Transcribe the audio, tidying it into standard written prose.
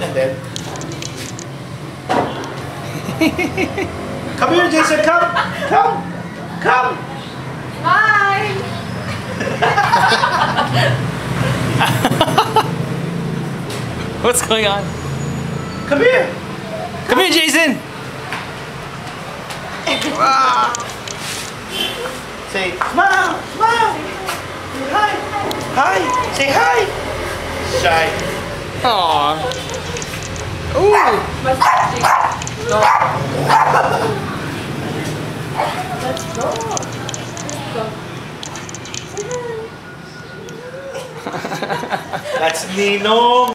And then... Come here, Jason, come! Come! Come! Bye! What's going on? Come here! Come here, Jason! Say, smile! Smile! Say hi! Hi! Say hi! Shy. Aww. Ooh! Let's go. That's Ninong!